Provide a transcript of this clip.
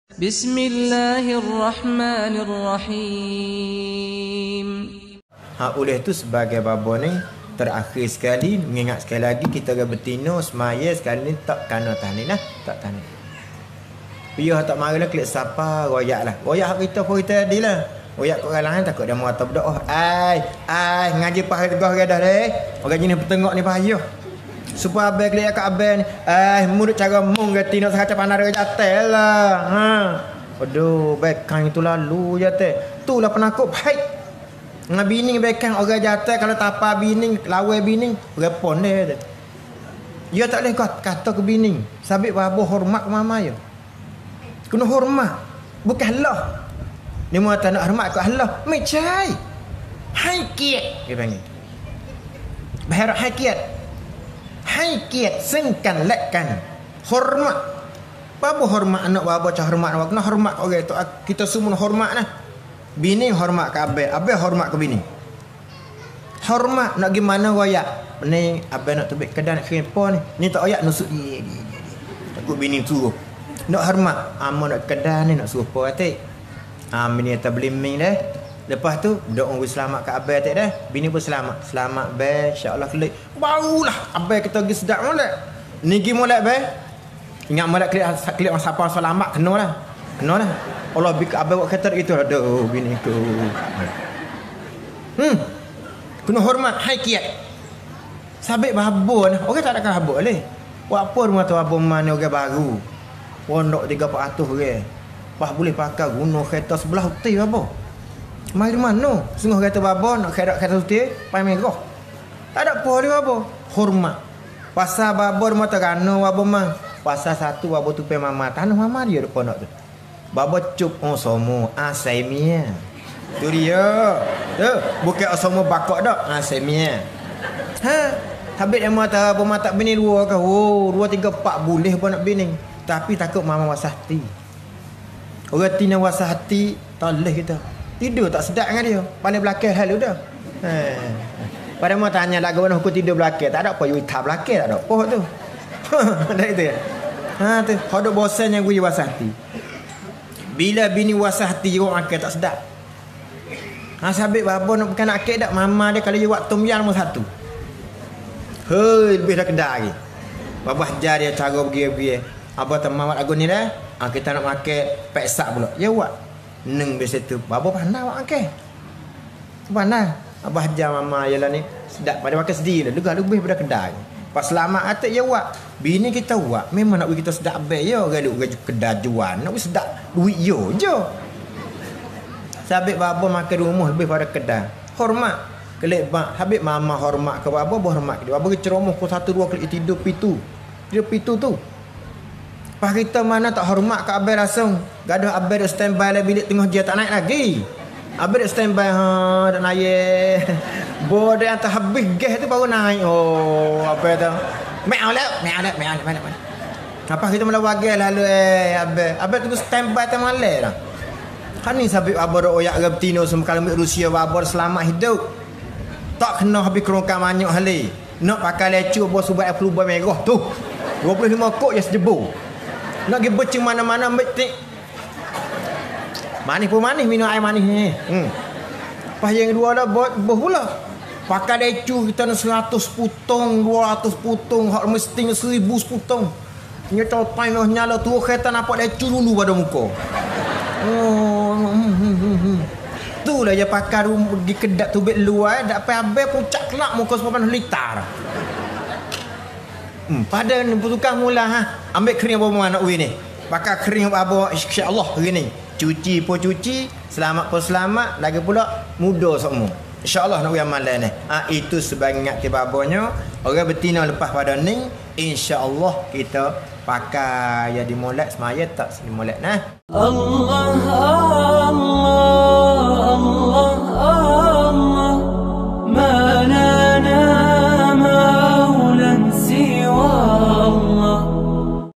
Bismillahirrahmanirrahim. Oleh tu sebagai bapa ni terakhir sekali mengingat sekali lagi kita betina semaya sekali ni tak kena tahnin tak tahnin. Biar tak marilah klik siapa royak lah. Royak kita pun kita adilah. Royak kat orang lain takut dia mau berdoa. Ngaji pahal tegah dah deh. Orang jenis petengok ni payah. Supaya abang klik kat abang ni. Mulut cara mung gati nak sakacap pandar jatuh lah. Aduh, bekang itu lalu jatuh. Itulah penakut baik. Dengan bini bekang orang jatuh kalau tapa bini, lawan bini, repon dia. Dia tak boleh kata ke bini. Sabit babu hormat ke mama ya. Kena hormat. Bukan Allah. Dia mahu tak nak hormat ke Allah. Mecai. Hai kiat. Dia panggil. Berharap hai kiat. Hai kiat. Sengkan, lekkan. Hormat. Apa hormat anak bapa cah hormat awak. Kena hormat orang itu. Kita semua hormat lah. Bini hormat ke abang. Abang hormat ke bini. Hormat. Nak gimana wayak. Ni abang nak tebik kedai nak kerempa ni. Ni tak wayak nusuk dia. Takut bini suruh. Nak hormat. Amo nak kedai ni nak suruh apa katik. Bini kata beli mie dah. Lepas tu doa orang selamat kat abang tak dah. Bini pun selamat. Selamat be, insya-Allah kelik. Barulah abang kita pergi sedap molek. Ni pergi molek be. Ingat molek kelik orang siapa selamat kena lah. Kena lah. Allah bik abang buat kata itu aduh bini ku. Kena hormat hai kiat. Sabik babon. Orang tak ada habuk leh. Buat apa rumah tu abang mana orang baru. Pondok 300 orang. Bah boleh pakai guna kereta sebelah hutai apa? Mai mana? Sungguh kata babo nak kereta hutai, pai merah. Tak ada apa dia babo. Hormat. Pasal babo mata kano babo mang. Pasal satu babo tu pe mama tanah mama dia depan nak tu. Babo cup somo asaimia. Tu dia. Tu bukan somo bakok dak asaimia. Habis yang mata babo mata bini dua ke? 2 3 4 boleh apa nak bini. Tapi takut mama wasahti. Orang tina wasa hati tak boleh kita. Tidur tak sedap dengan dia. Pandai belakang hal dah. Pada mau tanya lagu mana hukum tidur belakang. Tak ada apa you tak belakang tak ada apa tu. Ada itu ya. Tu hodok bosan yang gue wasa hati. Bila bini wasa hati dia orang makan tak sedap. Sabik babo nak bukan nak kek dak mama dia kalau you buat tom yam satu. Lebih dah kedai lagi. Babo ajar dia cara pergi. Apa teman lagu ni dah? Kita nak makan peksak pula. Ya buat. Neng biasa tu. Bapa pandai buat makan. Pandai. Abah ajar mama ialah ni. Sedap pada makan sendiri lah. Lega lebih pada kedai. Pas selamat atas ya buat. Bini kita buat. Memang nak bagi kita sedap abang ya. Orang kedai jual. Nak bagi sedap. Duit yo je. Sabit bapa makan rumah lebih pada kedai. Hormat. Kelik habis mama hormat ke bapa. Hormat ke dia. Bapa ceromoh pukul 1 2 kali tidur pitu. Dia pitu tu. Pas kita mana tak hormat ke abang langsung. Gaduh abang dah standby lah bilik tengah dia tak naik lagi. Abang dah standby dah naik. Bodoh yang tak habis gas tu baru naik. Oh abang tu. Me'au lah. Apa kita mula wagai lalu abang. Abang tu standby tak malam lah. Kan ni sabit abang dah oyak ke betina semua kalau ambil Rusia abang selamat hidup. Tak kena habis kerongkang banyak hali. Nak pakai lecu abang subat pelubah merah tu. 25 kok je sejebur. Nak pergi bercing mana-mana betik. Manis pun manis minum air manis ni. Pas yang kedua dah berhula. Pakai decu kita nak 100 putong, 200 putong, hak mesti 1000 putong. Nyata time dah nyala tu kereta nampak decu dulu pada muka. Itulah dia pakai pergi kedap tubik luar dak apa puncak kelak muka 9 liter. Pada tukang mula ambil kering apa anak we ni. Pakai kering apa insya-Allah hari ni. Cuci pun cuci, selamat pun selamat, lagi pula muda semua. Insya-Allah nak amalan ni. Itu sebagai ingat babanya, orang betina lepas pada ni insya-Allah kita pakai ya di molek semaya tak di molek nah. Allah